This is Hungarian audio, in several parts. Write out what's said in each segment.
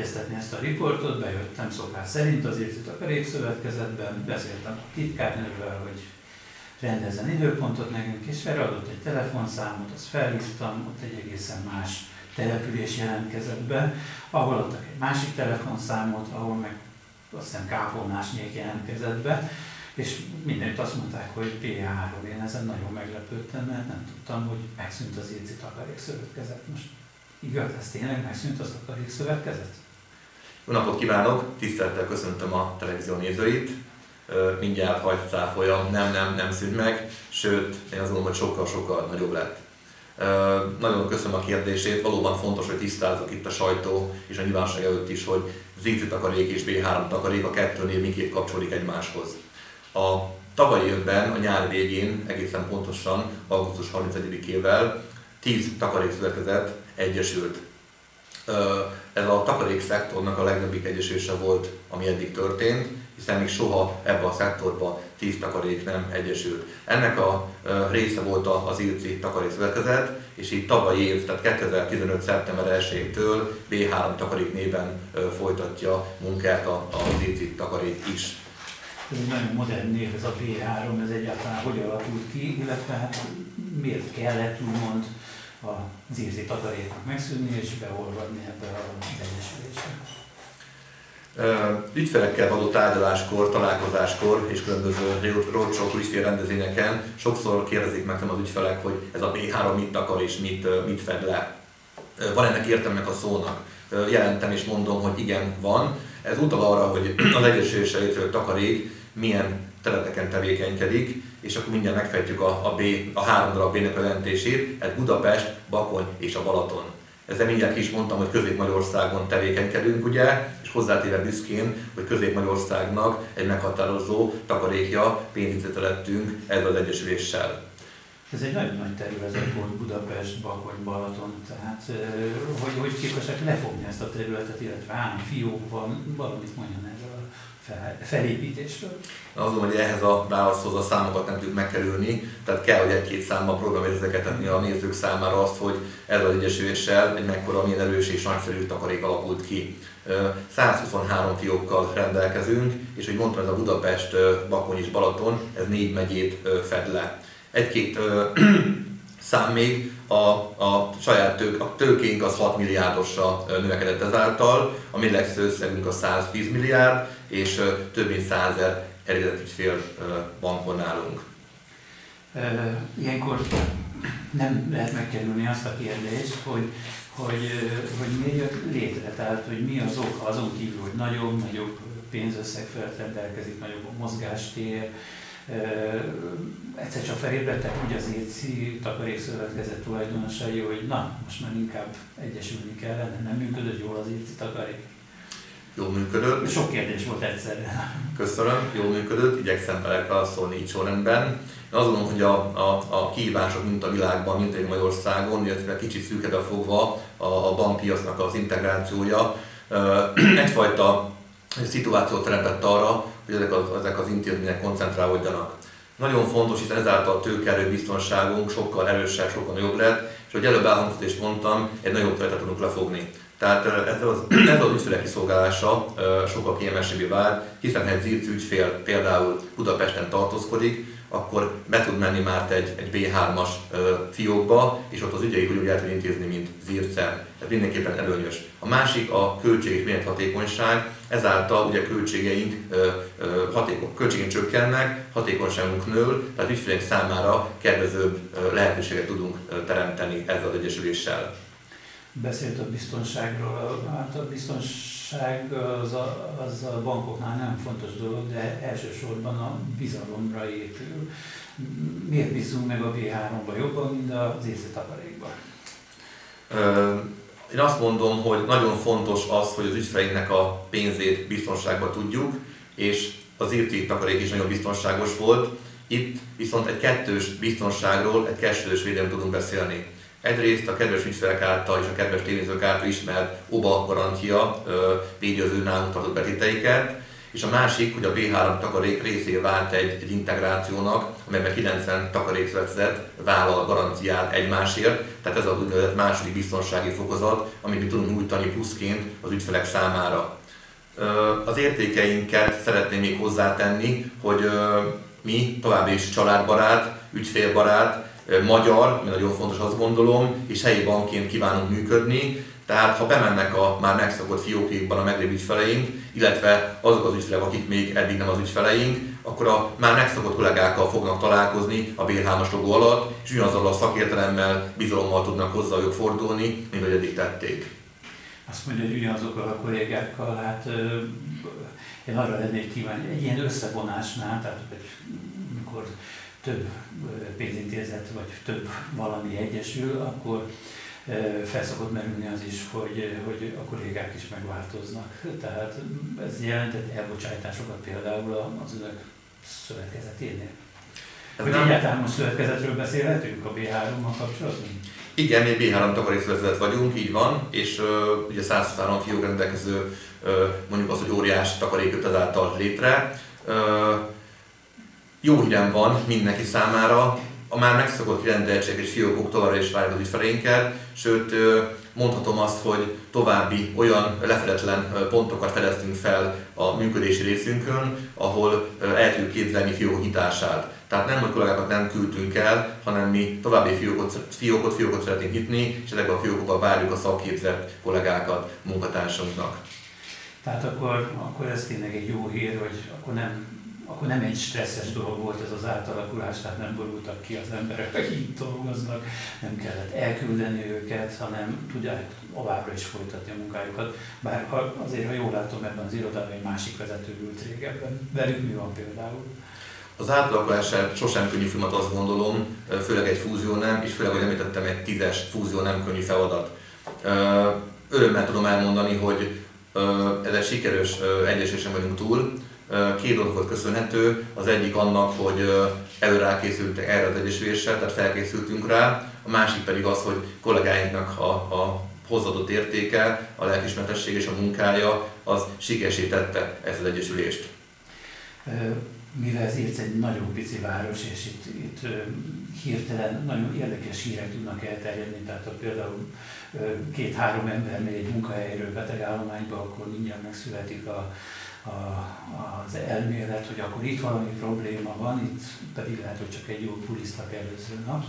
egyeztetni ezt a riportot, bejöttem szokás szerint az Irci Takarékszövetkezetben, beszéltem a titkárnővel, hogy rendezzen időpontot nekünk, és erre adott egy telefonszámot, azt felhívtam, ott egy egészen más település jelentkezett be, ahol adtak egy másik telefonszámot, ahol meg azt hiszem Kápolnásnyék jelentkezett be, és mindenütt azt mondták, hogy P3. Én ezen nagyon meglepődtem, mert nem tudtam, hogy megszűnt az Irci Takarékszövetkezet. Most igaz, ez tényleg megszűnt az Takarékszövetkezet? Jó napot kívánok! Tisztelettel köszöntöm a televízió nézőit. Mindjárt hagy cáfoljam, nem szűnt meg, sőt, én azt gondolom, hogy sokkal nagyobb lett. Nagyon köszönöm a kérdését, valóban fontos, hogy tisztázzuk itt a sajtó és a nyilvánosság előtt is, hogy az Irci Takarék és B3 Takarék, a kettő név miképp kapcsolódik egymáshoz. A tavalyi évben, a nyár végén, egészen pontosan augusztus 31-ével 10 takarékszövetkezet egyesült. Ez a takarékszektornak a legnagyobbik egyesülése volt, ami eddig történt, hiszen még soha ebbe a szektorba 10 takarék nem egyesült. Ennek a része volt az Irci Takarékszövetkezet, és így tavalyi év, tehát 2015. szeptember 1-től B3 Takarék néven folytatja munkát az Irci Takarék is. Ez egy nagyon modern név, ez a B3, ez egyáltalán hogy alakult ki, illetve hát miért kellett úgymond az Irci Takaréknak megszűnni és beolvadni ebbe az egyesülésbe? Ügyfelekkel való tárgyaláskor, találkozáskor és különböző roadshow ügyfélrendezvényeken sokszor kérdezik meg az ügyfelek, hogy ez a B3 mit akar és mit fed le. Van ennek értelme a szónak? Jelentem és mondom, hogy igen, van. Ez utal arra, hogy az egyesülésre létrejött takarék milyen területeken tevékenykedik, és akkor mindjárt megfejtjük a 3 darab B-nek a jelentését, ez Budapest, Bakony és a Balaton. Ezzel mindjárt is mondtam, hogy Közép-Magyarországon tevékenykedünk, ugye, és hozzátéve büszkén, hogy Közép-Magyarországnak egy meghatározó takarékja, pénzügyi területünk ezzel az egyesüléssel. Ez egy nagyon nagy terület volt, Budapest, Bakony, Balaton, tehát hogy képesek lefogni ezt a területet, illetve hány fiók van, valamit mondjon erről a felépítésről. Azt mondom, hogy ehhez a válaszhoz a számokat nem tudjuk megkerülni, tehát kell, hogy egy-két számmal programérzékeltetni a nézők számára azt, hogy ezzel az egyesüléssel egy mekkora, milyen erős és nagyszerű takarék alakult ki. 123 fiókkal rendelkezünk, és hogy mondtam, ez a Budapest, Bakony és Balaton, ez 4 megyét fed le. Egy-két szám még, a saját tőkénk az 6 milliárdosra növekedett ezáltal, a mérlegsző összegünk a 110 milliárd, és több mint 100 000 elérhető ügyfél bankon nálunk. Ilyenkor nem lehet megkerülni azt a kérdést, hogy miért jött létre, tehát hogy mi az oka, azon kívül, hogy nagyobb pénzösszeg felett rendelkezik, nagyobb a mozgástér. Egyszer csak felébredtek úgy az Irci Takarékszövetkezet tulajdonosai, hogy na, most már inkább egyesülni kellene, nem működött jól az Irci Takarék. Jól működött. Sok kérdés volt egyszerre. Köszönöm, jól működött, igyekszem válaszolni így sorrendben. Én azt gondolom, hogy a kihívások mint a világban, mint Magyarországon, illetve kicsit szűkebe fogva a bankpiacnak az integrációja egyfajta szituációt teremtett arra, hogy ezek az intézmények koncentrálódjanak. Nagyon fontos, hiszen ezáltal a tőkeerő biztonságunk sokkal erősebb, sokkal nagyobb lett, és hogy előbb elhangzott és mondtam, egy nagyobb területet tudunk lefogni. Tehát ez az ügyfélek kiszolgálása sokkal kényelmesebbé vált, hiszen ha egy Irci ügyfél például Budapesten tartózkodik, akkor be tud menni már egy B3-as fiókba, és ott az ügyeit úgy el tud intézni, mint Zircen. Ez mindenképpen előnyös. A másik a költség és mérethatékonyság, ezáltal ugye költségeink csökkennek, hatékonyságunk nő, tehát ügyféleink számára kedvezőbb lehetőséget tudunk teremteni ezzel az egyesüléssel. Beszélt a biztonságról, hát a biztonság az a bankoknál nem fontos dolog, de elsősorban a bizalomra épül. Miért bízunk meg a B3-ba jobban, mint az Irci Takarékba? Én azt mondom, hogy nagyon fontos az, hogy az ügyfeleinknek a pénzét biztonságban tudjuk, és az Irci Takarék is nagyon biztonságos volt. Itt viszont egy kettős biztonságról, egy kettős védelemről tudunk beszélni. Egyrészt a kedves ügyfelek által és a kedves tényezők által ismert OBA garancia védi az ő nálunk tartott betéteiket, és a másik, hogy a B3 takarék részé vált egy integrációnak, amelyben 90 takarékszövetkezet vállal a garanciát egymásért, tehát ez az úgynevezett második biztonsági fokozat, amit mi tudunk nyújtani pluszként az ügyfelek számára. Az értékeinket szeretném még hozzátenni, hogy mi továbbra is családbarát, ügyfélbarát, magyar, ami nagyon fontos, azt gondolom, és helyi bankként kívánunk működni. Tehát ha bemennek a már megszokott fiókjukban a meglévő ügyfeleink, illetve azok az ügyfelek, akik még eddig nem az ügyfeleink, akkor a már megszokott kollégákkal fognak találkozni a BR3-as logó alatt, és ugyanazzal a szakértelemmel, bizalommal tudnak hozzájuk fordulni, mint ahogy eddig tették. Azt mondja, hogy ugyanazokkal a kollégákkal, hát én arra lennék kíváncsi, egy ilyen összevonásnál, tehát amikor több pénzintézet vagy több valami egyesül, akkor fel szokott merülni az is, hogy a kollégák is megváltoznak. Tehát ez jelentett elbocsájtásokat például az önök szövetkezeténél. Hogy egyáltalán most szövetkezetről beszélhetünk a B3-mal kapcsolatban? Igen, mi B3 takarékszövetkezet vagyunk, így van, és ugye 123 fiók rendelkező, mondjuk az, hogy óriási takarék jött ezáltal létre. Jó hírem van mindenki számára, a már megszokott rendeltségek és fiókok továbbra is várják az ügyfeleinket, sőt mondhatom azt, hogy további olyan lefedetlen pontokat fedeztünk fel a működési részünkön, ahol el tudjuk képzelni fiók nyitását. Tehát nem, hogy kollégákat nem küldtünk el, hanem mi további fiókot szeretnénk nyitni, és ezekben a fiókokban várjuk a szakképzett kollégákat munkatársainknak. Tehát akkor ez tényleg egy jó hír, hogy akkor nem egy stresszes dolog volt ez az átalakulás, tehát nem borultak ki az emberek, akik itt dolgoznak, nem kellett elküldeni őket, hanem tudják továbbra is folytatni a munkájukat. Bár azért, ha jól látom, ebben az irodában egy másik vezető ült régebben. Velük mi van például? Az átalakulás sosem könnyű folyamat, azt gondolom, főleg egy fúzió nem, és főleg, ahogy említettem, egy 10-es fúzió nem könnyű feladat. Örömmel tudom elmondani, hogy ez egy sikeres egyesülésen vagyunk túl. Két dolgot köszönhető, az egyik annak, hogy előre készültek erre az egyesüléssel, tehát felkészültünk rá, a másik pedig az, hogy kollégáinknak a hozzáadott értéke, a lelkiismeretesség és a munkája, az sikeresé tette ezt az egyesülést. Mivel ez Érc egy nagyon pici város, és itt hirtelen nagyon érdekes hírek tudnak elterjedni, tehát ha például 2-3 ember megy egy munkahelyről betegállományba, akkor mindjárt megszületik az elmélet, hogy akkor itt valami probléma van, itt pedig lehet, hogy csak egy jó bulisztak előző nap.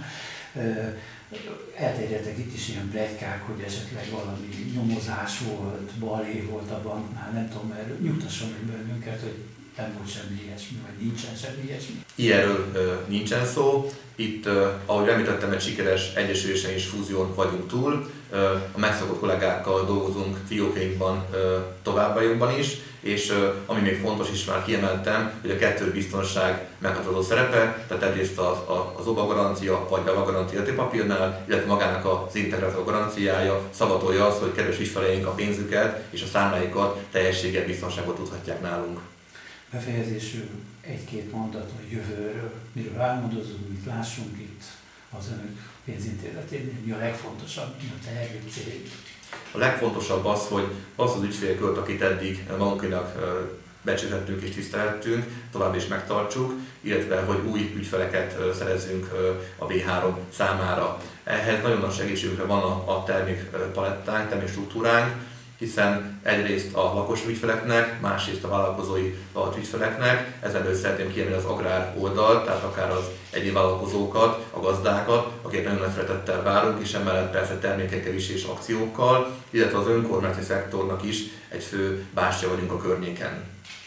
Elterjedtek itt is ilyen pletykák, hogy esetleg valami nyomozás volt, balhé volt a banknál, nem tudom, mert nyugtasson meg bennünket, hogy nem volt semmi ilyesmi, vagy nincsen semmi ilyesmi. Ilyenről nincsen szó. Itt, ahogy említettem, egy sikeres egyesülésen és fúzión vagyunk túl. A megszokott kollégákkal dolgozunk fiókjainkban továbbiakban is, és ami még fontos is, már kiemeltem, hogy a kettős biztonság meghatározó szerepe, tehát egyrészt az OBA garancia vagy a garancia értékpapírnál, illetve magának az integráció garanciája szavatolja azt, hogy kedves ügyfeleink a pénzüket és a számláikat teljességgel biztonságot tudhatják nálunk. Befejezésül egy-két mondat a jövőről, miről álmodozunk, mit lássunk itt az önök pénzintézeténél, mi a legfontosabb, mi a tervük, cél. A legfontosabb az, hogy az az ügyfélkört, akit eddig magunkinak becsülhettünk és tisztelhettünk, tovább is megtartsuk, illetve hogy új ügyfeleket szerezzünk a B3 számára. Ehhez nagyon nagy segítségünkre van a termékpalettánk, termékstruktúránk, hiszen egyrészt a lakos ügyfeleknek, másrészt a vállalkozói ügyfeleknek, ezen belül szeretném kiemelni az agrár oldalt, tehát akár az egyéni vállalkozókat, a gazdákat, akiket nagyon nagy szeretettel várunk, és emellett persze termékekkel is és akciókkal, illetve az önkormányzati szektornak is egy fő bástya vagyunk a környéken.